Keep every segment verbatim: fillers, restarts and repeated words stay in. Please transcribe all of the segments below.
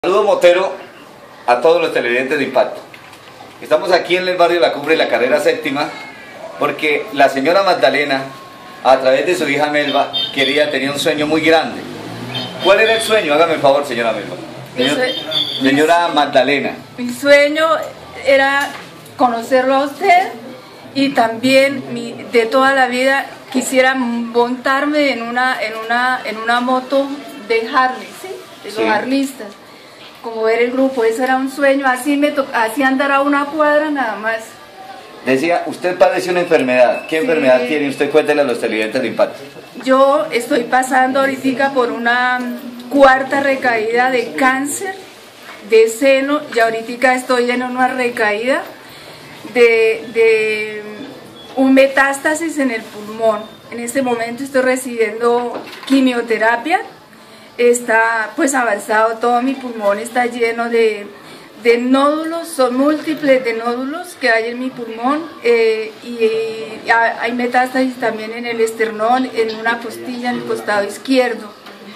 Saludo motero a todos los televidentes de Impacto. Estamos aquí en el barrio de La Cumbre, la carrera séptima, porque la señora Magdalena, a través de su hija Melba, quería, tenía un sueño muy grande. ¿Cuál era el sueño? Hágame el favor, señora Melba. Señor, señora Magdalena. Mi sueño era conocerlo a usted y también mi, de toda la vida quisiera montarme en una, en una, en una moto de Harley, ¿sí? De los Sí. harlistas. Como ver el grupo, eso era un sueño, así me to así andar a una cuadra nada más. Decía, usted padece una enfermedad. ¿Qué Sí. enfermedad tiene? Usted cuéntele a los televidentes de Impacto. Yo estoy pasando ahorita por una cuarta recaída de cáncer de seno y ahorita estoy en una recaída de, de un metástasis en el pulmón. En este momento estoy recibiendo quimioterapia. Está pues avanzado, todo mi pulmón está lleno de, de nódulos, son múltiples de nódulos que hay en mi pulmón eh, y, y hay metástasis también en el esternón, en una costilla, en el costado izquierdo.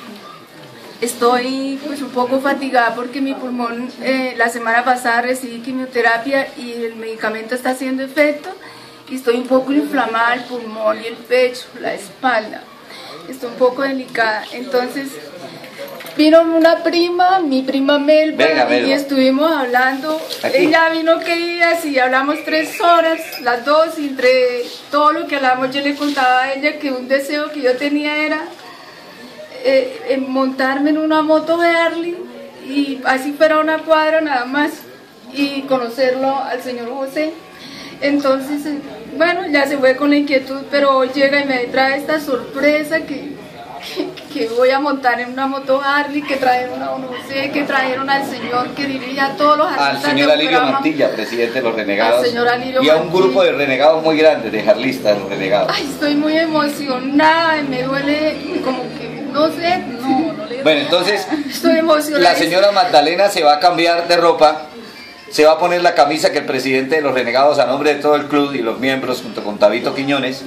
Estoy pues un poco fatigada porque mi pulmón, eh, la semana pasada recibí quimioterapia y el medicamento está haciendo efecto y estoy un poco inflamada el pulmón y el pecho, la espalda. Estoy un poco delicada, entonces vino una prima, mi prima Melba, Venga, Melba. y estuvimos hablando. Aquí. Ella vino que días y hablamos tres horas, las dos, y entre todo lo que hablamos yo le contaba a ella que un deseo que yo tenía era eh, eh, montarme en una moto de Harley y así fuera una cuadra nada más y conocerlo al señor José. Entonces, eh, bueno, ya se fue con la inquietud, pero hoy llega y me trae esta sorpresa que, que, que voy a montar en una moto Harley, que trajeron a no sé, que trajeron al señor que dirige a todos los Al artistas señor de Alirio Bucaramanga. Mantilla, presidente de los renegados. Al señor Alirio y a un Mantilla. grupo de renegados muy grande, de harlistas, los renegados. Ay, estoy muy emocionada, me duele como que, no sé, no, no le... Bueno, entonces, Estoy emocionada. la señora Magdalena se va a cambiar de ropa, se va a poner la camisa que el presidente de los renegados, a nombre de todo el club y los miembros, junto con Tabito Quiñones,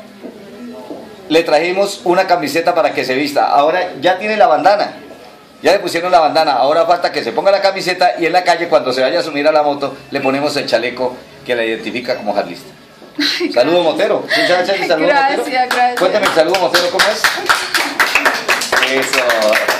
le trajimos una camiseta para que se vista. Ahora ya tiene la bandana, ya le pusieron la bandana, ahora falta que se ponga la camiseta y en la calle, cuando se vaya a subir a la moto, le ponemos el chaleco que la identifica como harlista. Saludo motero. Muchas gracias y saludo Gracias, motero. gracias. Cuéntame el saludo motero, ¿cómo es? Eso.